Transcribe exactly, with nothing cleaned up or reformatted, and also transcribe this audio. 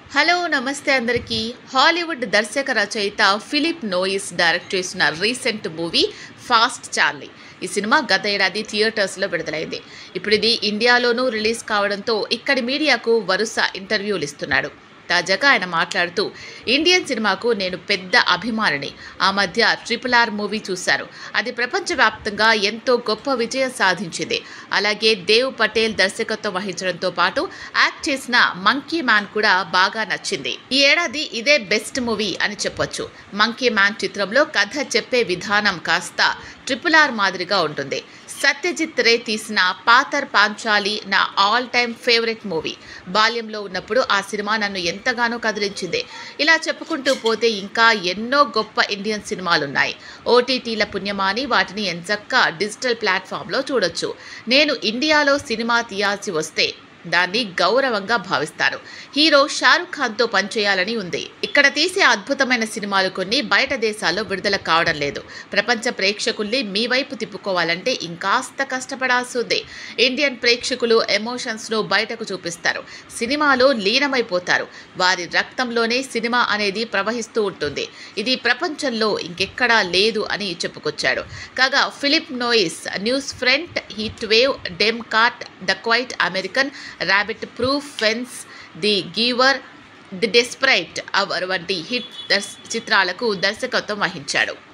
Hello నమస్తే అందరికీ. Hollywood దర్శక రచయిత ఫిలిప్ నోయిస్ డైరెక్ట్ చేసిన రీసెంట్ మూవీ ఫాస్ట్ చార్లీ. ఈ సినిమా గత ఏడాది థియేటర్స్లో విడుదలైంది. ఇప్పుడు ఇది ఇండియాలోనూ రిలీజ్ కావడంతో ఇక్కడి మీడియాకు వరుస ఇంటర్వ్యూలు ఇస్తున్నాడు. తాజాగా ఆయన మాట్లాడుతూ, ఇండియన్ సినిమాకు నేను పెద్ద అభిమానిని. ఆ మధ్య ట్రిపుల్ ఆర్ మూవీ చూశాను. అది ప్రపంచవ్యాప్తంగా ఎంతో గొప్ప విజయం సాధించింది. అలాగే దేవ్ పటేల్ దర్శకత్వం వహించడంతో పాటు యాక్ట్ చేసిన మంకీ మ్యాన్ కూడా బాగా నచ్చింది. ఈ ఏడాది ఇదే బెస్ట్ మూవీ అని చెప్పొచ్చు. మంకీ మ్యాన్ చిత్రంలో కథ చెప్పే విధానం కాస్త ట్రిపుల్ ఆర్ మాదిరిగా ఉంటుంది. సత్యజిత్ రే తీసిన పాతర్ పాంచాలి నా ఆల్ టైమ్ ఫేవరెట్ మూవీ. బాల్యంలో ఉన్నప్పుడు ఆ సినిమా నన్ను ఎంతగానో కదిలించింది. ఇలా చెప్పుకుంటూ పోతే ఇంకా ఎన్నో గొప్ప ఇండియన్ సినిమాలున్నాయి. ఓటీటీల పుణ్యమాని వాటిని ఎంచక్కా డిజిటల్ ప్లాట్ఫామ్లో చూడొచ్చు. నేను ఇండియాలో సినిమా తీయాల్సి వస్తే దాన్ని గౌరవంగా భావిస్తారు. హీరో షారుఖ్ ఖాన్తో పనిచేయాలని ఉంది. ఇక్కడ తీసే అద్భుతమైన సినిమాలు కొన్ని బయట దేశాల్లో విడుదల కావడం లేదు. ప్రపంచ ప్రేక్షకుల్ని మీ వైపు తిప్పుకోవాలంటే ఇంకాస్త కష్టపడాల్సి ఉంది. ఇండియన్ ప్రేక్షకులు ఎమోషన్స్ను బయటకు చూపిస్తారు. సినిమాలో లీనమైపోతారు. వారి రక్తంలోనే సినిమా అనేది ప్రవహిస్తూ ఉంటుంది. ఇది ప్రపంచంలో ఇంకెక్కడా లేదు అని చెప్పుకొచ్చాడు. కాగా Philip Noyce Newsfront, Heatwave, Dead Calm, the Quiet American, Rabbit Proof, Fence, the Giver, the Desperate Hour వంటి హిట్ చిత్రాలకు దర్శకత్వం వహించాడు.